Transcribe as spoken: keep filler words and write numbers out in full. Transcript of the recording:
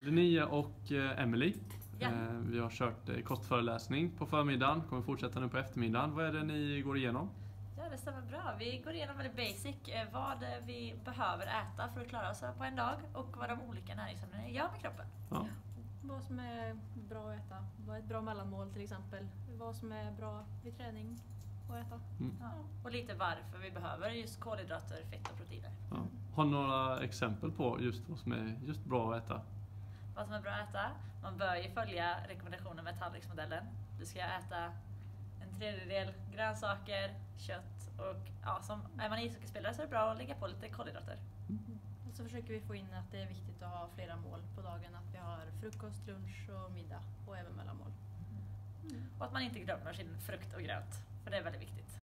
Linnea och eh, Emily. Ja. Eh, vi har kört eh, kostföreläsning på förmiddagen. Kommer fortsätta nu på eftermiddagen. Vad är det ni går igenom? Ja, det stämmer bra. Vi går igenom väldigt basic eh, vad vi behöver äta för att klara oss på en dag och vad de olika näringsämnena gör med kroppen. Ja. Vad som är bra att äta. Vad är ett bra mellanmål till exempel. Vad som är bra vid träning att äta. Mm. Ja. Och lite varför vi behöver just kolhydrater, fett och proteiner. Ja. Har ni några exempel på just vad som är just bra att äta? Vad som är bra att äta. Man bör ju följa rekommendationer med tallriksmodellen. Du ska äta en tredjedel grönsaker, kött och ja, som är man ishockeyspelare så är det bra att lägga på lite kolhydrater. Och så försöker vi få in att det är viktigt att ha flera mål på dagen. Att vi har frukost, lunch och middag och även mellanmål. Och att man inte glömmer sin frukt och grönt. För det är väldigt viktigt.